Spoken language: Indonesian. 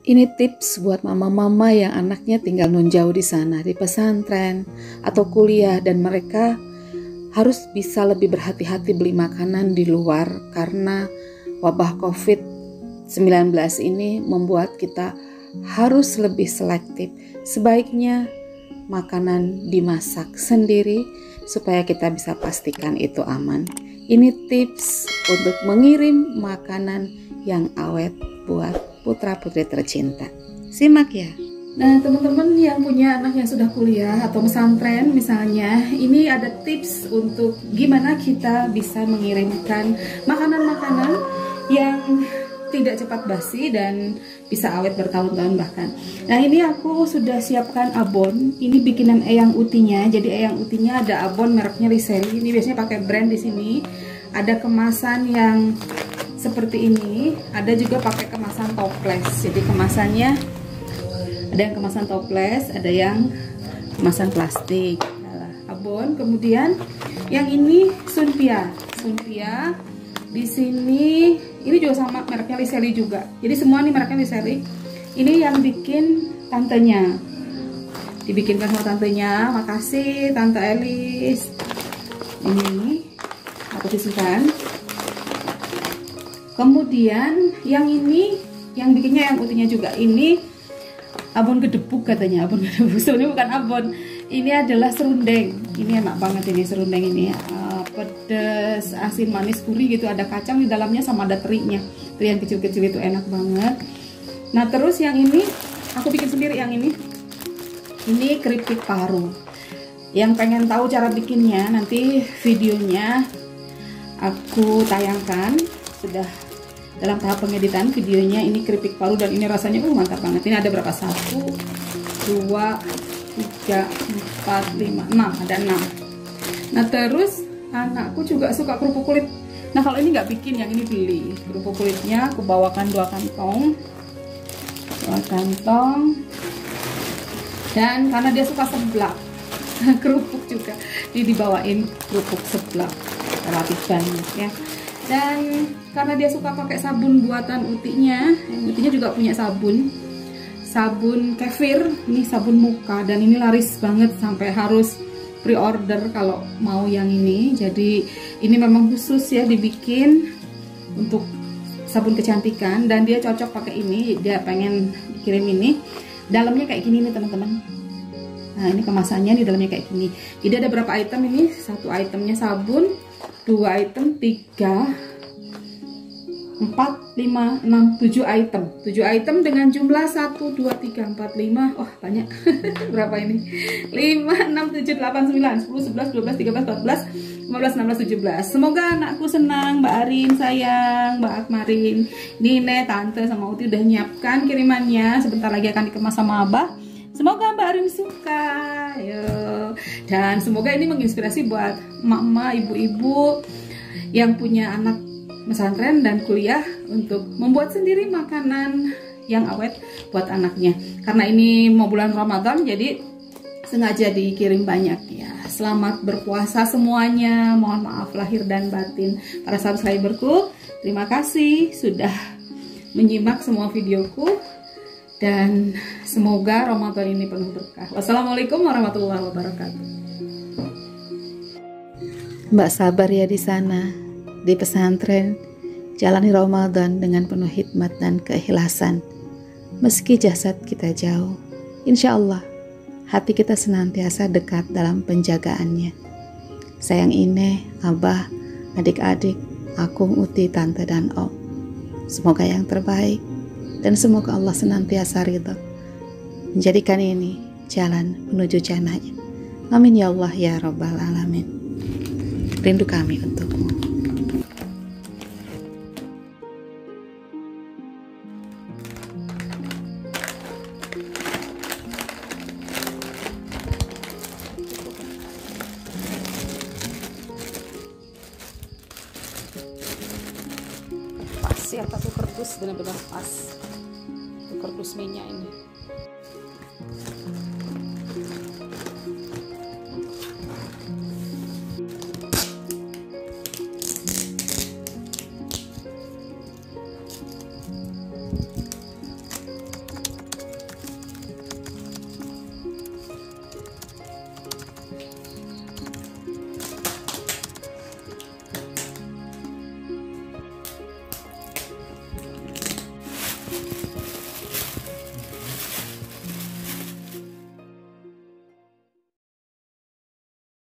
Ini tips buat mama-mama yang anaknya tinggal non jauh di sana, di pesantren atau kuliah, dan mereka harus bisa lebih berhati-hati beli makanan di luar karena wabah COVID-19 ini membuat kita harus lebih selektif. Sebaiknya makanan dimasak sendiri supaya kita bisa pastikan itu aman. Ini tips untuk mengirim makanan yang awet buat putra-putri tercinta. Simak ya. Nah, teman-teman yang punya anak yang sudah kuliah atau pesantren misalnya, ini ada tips untuk gimana kita bisa mengirimkan makanan-makanan yang tidak cepat basi dan bisa awet bertahun-tahun bahkan. Nah, ini aku sudah siapkan abon. Ini bikinan Eyang Utinya. Jadi Eyang Utinya ada abon mereknya Liseli. Ini biasanya pakai brand di sini. Ada kemasan yang seperti ini, ada juga pakai kemasan toples. Jadi kemasannya ada yang kemasan toples, ada yang kemasan plastik. Nah, abon. Kemudian yang ini Sunpia. Sunpia di sini ini juga sama mereknya Liseli juga. Jadi semua nih mereknya Liseli. Ini yang bikin tantenya. Dibikinkan sama tantenya. Makasih Tante Elis. Ini aku sisihkan. Kemudian yang ini yang bikinnya Eyang Utinya juga. Ini abon gedebuk katanya, abon gedebuk. Sebenarnya bukan abon. Ini adalah serundeng. Ini enak banget ini serundeng ini. Pedas, asin, manis, gurih gitu. Ada kacang di dalamnya sama ada terinya. Teri yang kecil-kecil itu enak banget. Nah, terus yang ini aku bikin sendiri yang ini. Ini keripik paru. Yang pengen tahu cara bikinnya, nanti videonya aku tayangkan. Sudah dalam tahap pengeditan videonya. Ini keripik paru dan ini rasanya mantap banget. Ini ada berapa? 1, 2, 3, 4, 5, 6. Ada 6. Nah, terus anakku juga suka kerupuk kulit. Nah, kalau ini nggak bikin, yang ini beli. Kerupuk kulitnya aku bawakan 2 kantong. 2 kantong. Dan karena dia suka seblak kerupuk juga, dia dibawain kerupuk seblak relatif banyak ya. Dan karena dia suka pakai sabun buatan Utinya, Utinya juga punya sabun kefir, ini sabun muka, dan ini laris banget sampai harus pre-order kalau mau yang ini. Jadi ini memang khusus ya dibikin untuk sabun kecantikan, dan dia cocok pakai ini. Dia pengen kirim ini. Dalamnya kayak gini nih teman-teman. Nah, ini kemasannya di dalamnya kayak gini. Jadi ada berapa item ini? 1 itemnya sabun, 2 item, 3, 4, 5, 6, 7 item. 7 item dengan jumlah 1, 2, 3, 4, 5. Oh, banyak. Berapa ini? 5, 6, 7, 8, 9, 10, 11, 12, 13, 14, 15, 16, 17. Semoga anakku senang. Mbak Arin sayang, Mbak Akmarin, Nine, Tante sama Uti udah nyiapkan kirimannya. Sebentar lagi akan dikemas sama Abah. Semoga Mbak Arin suka. Yo. Dan semoga ini menginspirasi buat emak-emak, ibu-ibu yang punya anak pesantren dan kuliah untuk membuat sendiri makanan yang awet buat anaknya. Karena ini mau bulan Ramadan, jadi sengaja dikirim banyak ya. Selamat berpuasa semuanya. Mohon maaf lahir dan batin para subscriberku. Terima kasih sudah menyimak semua videoku, dan semoga Ramadan ini penuh berkah. Wassalamualaikum warahmatullahi wabarakatuh. Mbak sabar ya di sana, di pesantren. Jalani Ramadan dengan penuh hikmat dan keikhlasan. Meski jasad kita jauh, insya Allah hati kita senantiasa dekat dalam penjagaannya. Sayang Ine, Abah, adik-adik, Akung, Uti, Tante, dan Om. Semoga yang terbaik, dan semoga Allah senantiasa ridho menjadikan ini jalan menuju jannahnya. Amin ya Allah ya Rabbal Alamin. Rindu kami untukmu. Pas ya, satu kardus benar-benar pas. Itu kardus minyak ini.